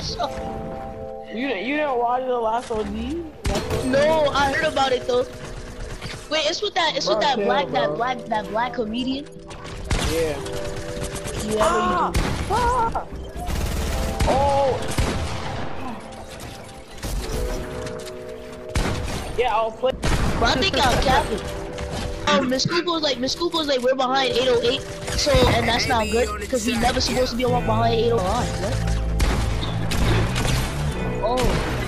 You didn't watch the last OG? No, I heard about it though. Wait, it's with that black comedian. Yeah. Yeah. Oh. Yeah, I'll play. Bro, I think I'm capping. Miss Cooper's like, we're behind 808, so, and that's not good, because we never supposed to be one behind 809, what? Oh.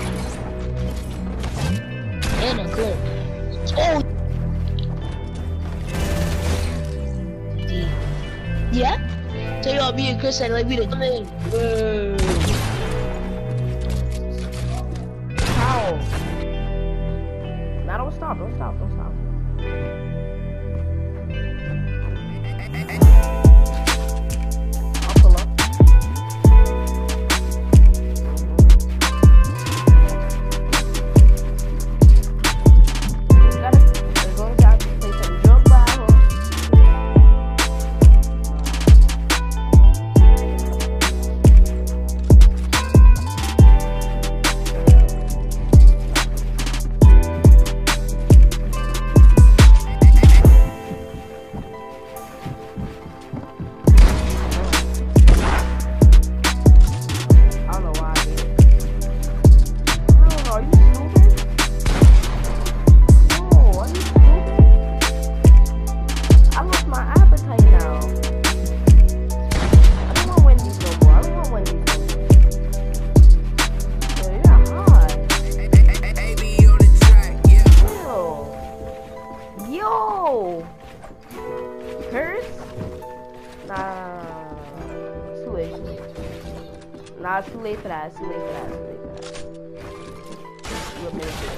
And a clip. Oh. Yeah? Tell you what, me and Chris said, like, we done come in. How? Nah, don't stop. I'll pull up. They're going to have to play some jump battle. Nah, it's too late for that. We'll make it.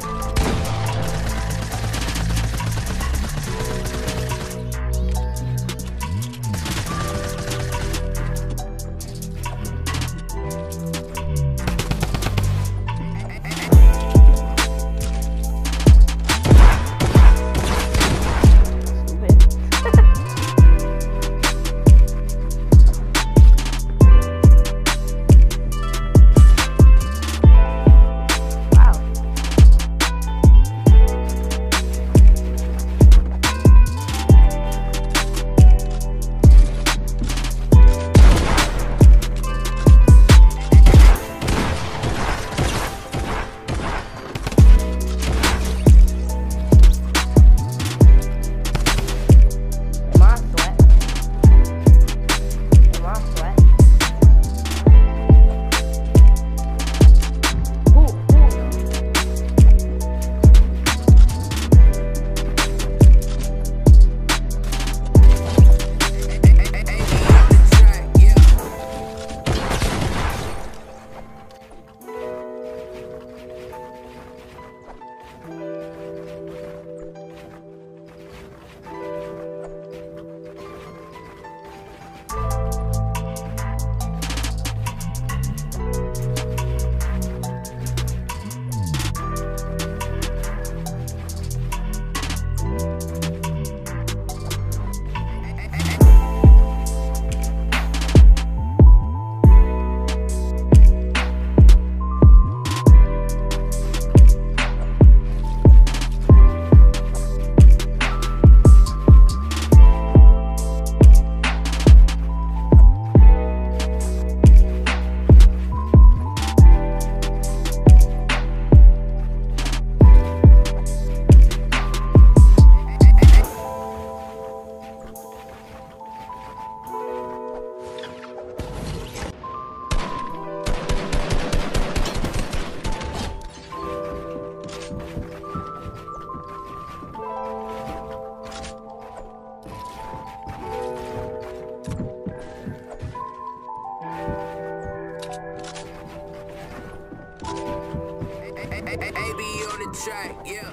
track, yeah.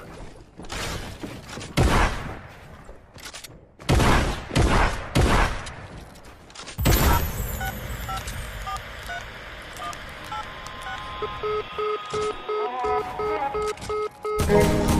Thank you.